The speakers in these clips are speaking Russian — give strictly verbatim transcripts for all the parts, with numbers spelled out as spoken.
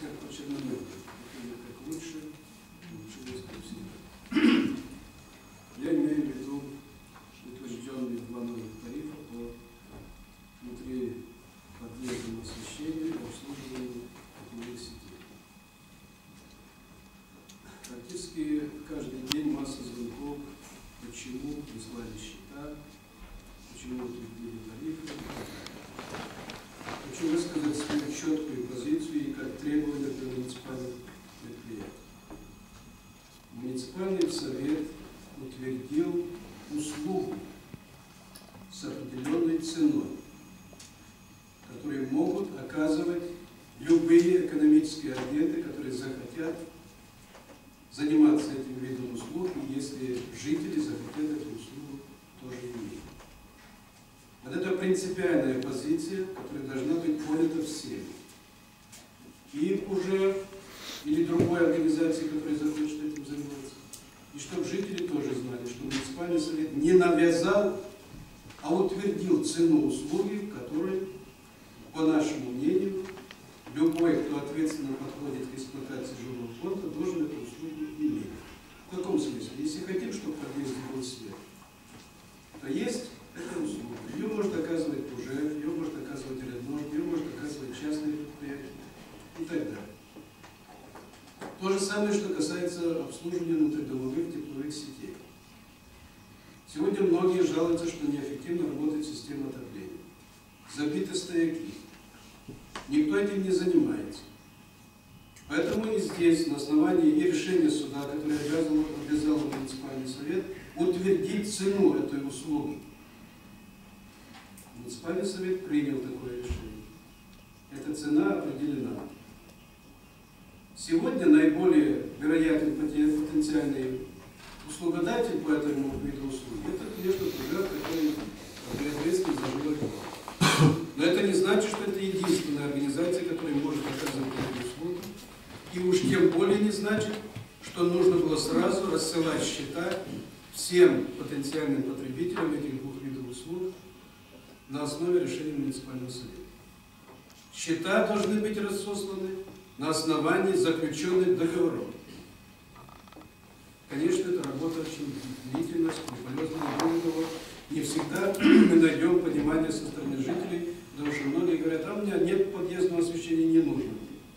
как по Черноморью. Как лучше, лучше ко всем. Я имею в виду утвержденные два новых тарифа по внутри подъездному освещению и обслуживанию тепловых сетей. Практически каждый день масса звонков, почему прислали счета, почему утвердили тарифы. Хочу высказать свою четкую позицию и как требования для муниципальных предприятий. Муниципальный совет утвердил услугу с определенной ценой, которые могут оказывать любые экономические агенты, которые захотят заниматься этим видом услуг, и если жители захотят эту услугу тоже иметь. Вот это принципиальная позиция, которая должна быть понята всеми. И уже, или другой организации, которая захочет этим заниматься. И чтобы жители тоже знали, что муниципальный совет не навязал, а утвердил цену услуги, которой, по нашему мнению, любой, кто ответственно подходит к эксплуатации жилого фонда, должен эту услугу иметь. В каком смысле? Если хотим, чтобы в подъезде был свет, то есть эта услуга. Ее может оказывать ПУЖЭФ, ее может оказывать Реднорд, ее может оказывать частные предприятия и так далее. То же самое, что касается обслуживания внутридомовых тепловых сетей. Сегодня многие жалуются, что неэффективно работает система отопления. Забиты стояки. Никто этим не занимается. Поэтому и здесь, на основании и решения суда, которое обязал, обязал муниципальный совет, утвердить цену этой услуги. Муниципальный совет принял такое решение. Эта цена определена. Сегодня наиболее вероятный потенциальный услугодатель по этому виду услуг — это, конечно, ПУЖЭФ, который ответственен за жилой фонд. Но это не значит, что это единственная организация, которая может оказывать эти услуги. И уж тем более не значит, что нужно было сразу рассылать счета всем потенциальным потребителям этих двух видов услуг на основе решения муниципального совета. Счета должны быть разосланы на основании заключенных договоров. Конечно, эта работа очень длительная, скрупулезная. Более того, не всегда мы найдем понимание со стороны жителей, потому что многие говорят, а у меня нет подъездного освещения, не нужно.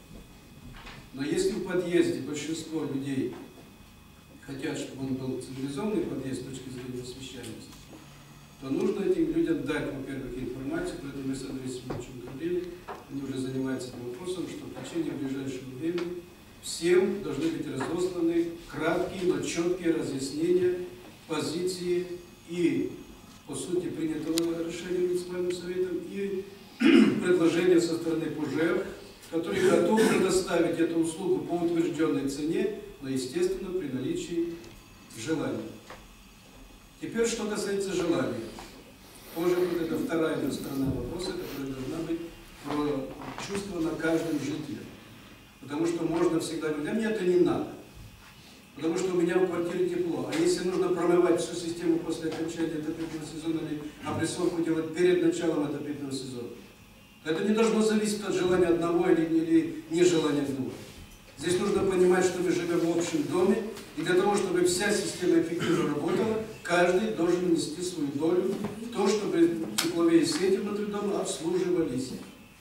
Но если в подъезде большинство людей хотят, чтобы он был цивилизованный подъезд с точки зрения освещаемости, то нужно этим людям дать, во-первых, информацию, поэтому мы с Андреем Семеновичем говорили, они уже занимаются этим вопросом, что в течение ближайшего времени всем должны быть разосланы краткие, но четкие разъяснения позиции и, по сути, принятого решения муниципальным советом, и предложения со стороны ПУЖЭФ, который готов предоставить эту услугу по утвержденной цене, но, естественно, при наличии желания. Теперь, что касается желания. Позже вот это вторая сторона вопроса, которая должна быть прочувствована каждым жителем. Потому что можно всегда говорить, а мне это не надо. Потому что у меня в квартире тепло. А если нужно промывать всю систему после окончания отопительного сезона или опрессовку делать перед началом отопительного сезона, это не должно зависеть от желания одного или, или нежелания двух. Здесь нужно понимать, что мы живем в общем доме, и для того, чтобы вся система эффективно работала, каждый должен нести свою долю в то, чтобы тепловые сети внутри дома обслуживались.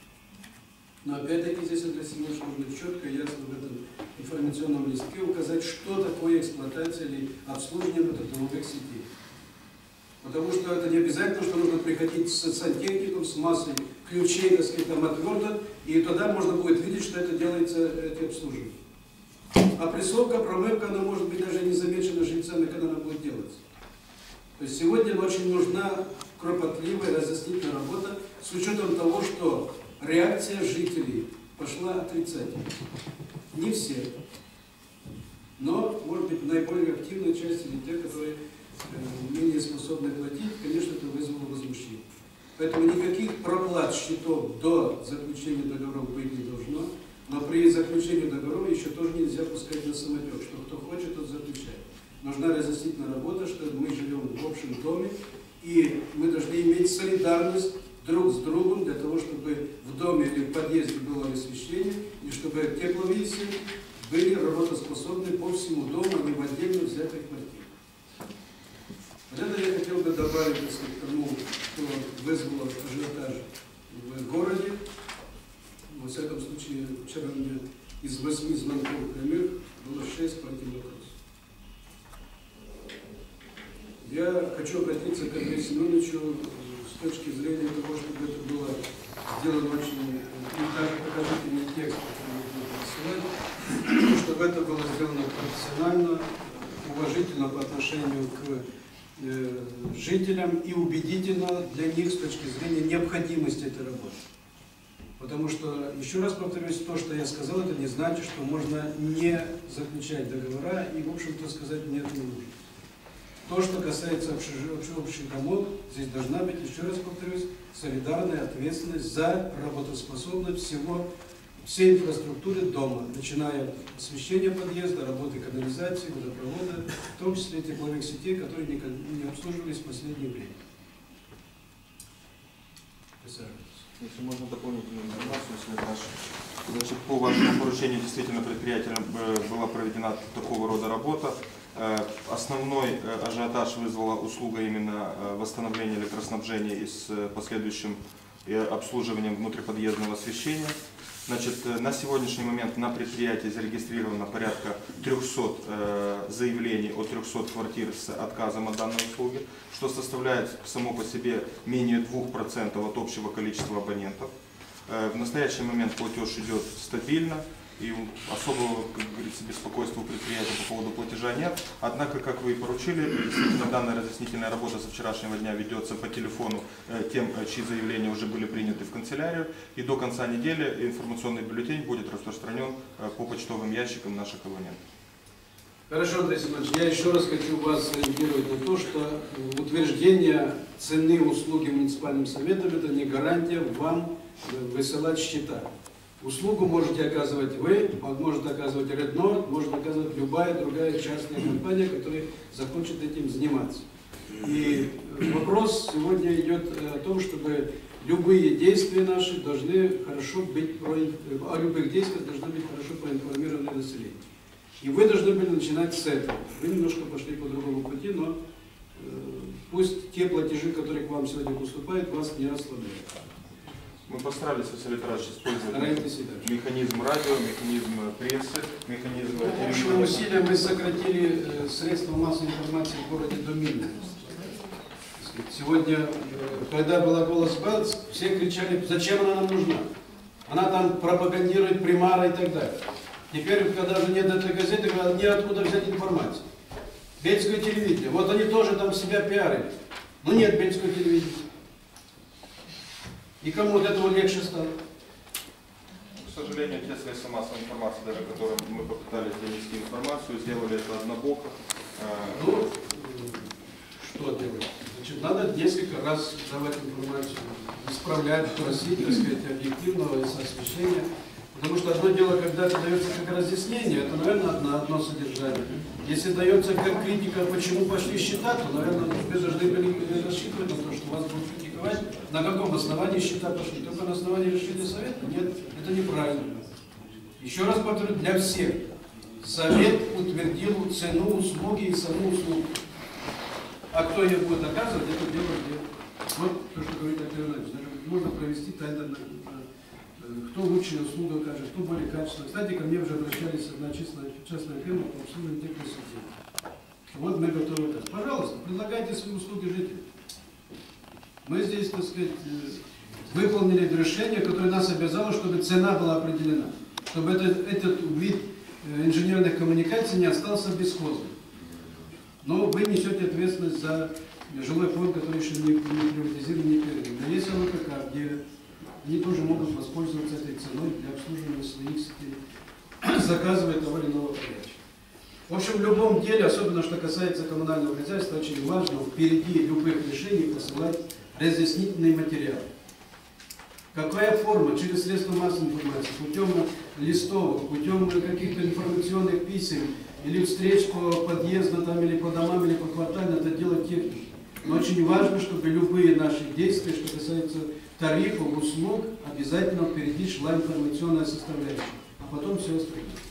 Но опять-таки здесь, Андрей Семенович, нужно четко и ясно в этом информационном листке указать, что такое эксплуатация или обслуживание внутридомовых сетей. Потому что это не обязательно, что нужно приходить с сантехником, с массой ключей, так сказать, там отверток, и тогда можно будет видеть, что это делается, эти обслуживания. Опрессовка, промывка, она может быть даже не замечена жильцами, когда она будет делаться. То есть сегодня очень нужна кропотливая разъяснительная работа с учетом того, что реакция жителей пошла отрицательно. Не все. Но, может быть, наиболее активная часть или те, которые э, менее способны платить, конечно, это вызвало возмущение. Поэтому никаких проплат счетов до заключения договоров быть не должно, но при заключении договоров еще тоже нельзя пускать на самотек, что кто хочет, тот заключает. Нужна разъяснительная работа, что мы живем в общем доме, и мы должны иметь солидарность друг с другом для того, чтобы в доме или в подъезде было освещение, и чтобы тепловизы были работоспособны по всему дому, а не в отдельно взятой квартире. Вот это я хотел бы добавить, если к тому, что вызвало ажиотаж в городе. Во всяком случае, вчера у меня из восьми звонков прямых было шесть по этим вопросам. Я хочу обратиться к Андрею Семеновичу с точки зрения того, чтобы это было сделано очень, и даже покажите текст, который мы будем посылать, чтобы это было сделано профессионально, уважительно по отношению к э, жителям и убедительно для них с точки зрения необходимости этой работы. Потому что, еще раз повторюсь, то, что я сказал, это не значит, что можно не заключать договора и, в общем-то, сказать нет, не нужно. То, что касается общих домов, здесь должна быть, еще раз повторюсь, солидарная ответственность за работоспособность всего, всей инфраструктуры дома, начиная от освещения подъезда, работы канализации, водопровода, в том числе тепловых сетей, которые не, не обслуживались в последнее время. Если можно дополнительную информацию, если наш, значит, по вашему поручению действительно предприятием была проведена такого рода работа. Основной ажиотаж вызвала услуга именно восстановления электроснабжения и с последующим обслуживанием внутриподъездного освещения. Значит, на сегодняшний момент на предприятии зарегистрировано порядка трёхсот заявлений от трёхсот квартир с отказом от данной услуги, что составляет само по себе менее двух процентов от общего количества абонентов. В настоящий момент платеж идет стабильно, и особого, как говорится, беспокойства у предприятия по поводу платежа нет. Однако, как вы и поручили, действительно данная разъяснительная работа со вчерашнего дня ведется по телефону тем, чьи заявления уже были приняты в канцелярию. И до конца недели информационный бюллетень будет распространен по почтовым ящикам наших абонентов. Хорошо, Андрей Семенович, я еще раз хочу вас ориентировать на то, что утверждение цены услуги муниципальным советом – это не гарантия вам высылать счета. Услугу можете оказывать вы, может оказывать Red Nord, может оказывать любая другая частная компания, которая захочет этим заниматься. И вопрос сегодня идет о том, чтобы любые действия наши должны хорошо быть, о любых действиях должны быть хорошо проинформированы население. И вы должны были начинать с этого. Вы немножко пошли по другому пути, но э, пусть те платежи, которые к вам сегодня поступают, вас не ослабляют. Мы постарались, Василий Петрович, использовать механизм радио, механизм прессы, механизм телевидения. Общими усилиями мы сократили э, средства массовой информации в городе до минимума. Сегодня, э, когда была «Голос Белц», все кричали, зачем она нам нужна? Она там пропагандирует примара и так далее. Теперь, когда же нет этой газеты, говорят, неоткуда взять информацию. Бельское телевидение. Вот они тоже там себя пиарили. Но нет бельского телевидения. И кому от этого легче стало? К сожалению, те средства массовой информации, даже которым мы попытались донести информацию, сделали это однобоко. Ну, что делать? Значит, надо несколько раз давать информацию, исправлять, просить, так сказать, объективного освещения. Потому что одно дело, когда это дается как разъяснение, это, наверное, одно, одно содержание. Если дается как критика, почему пошли счета, то, наверное, вы должны были рассчитывать на то, что вас будут критиковать. На каком основании счета пошли? Только на основании решения совета? Нет, это неправильно. Еще раз повторю, для всех. Совет утвердил цену услуги и саму услугу. А кто ее будет оказывать, это дело где. Вот то, что говорит Андрей Иванович. Даже можно провести тендер, кто лучшую услугу окажет, кто более качественный. Кстати, ко мне уже обращались одна частная, частная фирма по обслуживанию теплосетей. Вот мы готовы. Пожалуйста, предлагайте свои услуги жителям. Мы здесь, так сказать, выполнили решение, которое нас обязало, чтобы цена была определена. Чтобы этот, этот вид инженерных коммуникаций не остался бесхозным. Но вы несете ответственность за жилой фонд, который еще не, не приватизирован, не передан. Но есть ЛКК, где они тоже могут воспользоваться этой ценой для обслуживания своих сетей, заказывая того или иного подрядчика. В общем, в любом деле, особенно что касается коммунального хозяйства, очень важно впереди любых решений посылать разъяснительные материалы. Какая форма? Через средства массовой информации, путем листовок, путем каких-то информационных писем, или встреч по подъезду, там, или по домам, или по кварталам, это дело техники. Но очень важно, чтобы любые наши действия, что касается тарифов, услуг обязательно впереди шла информационная составляющая, а потом все остальное.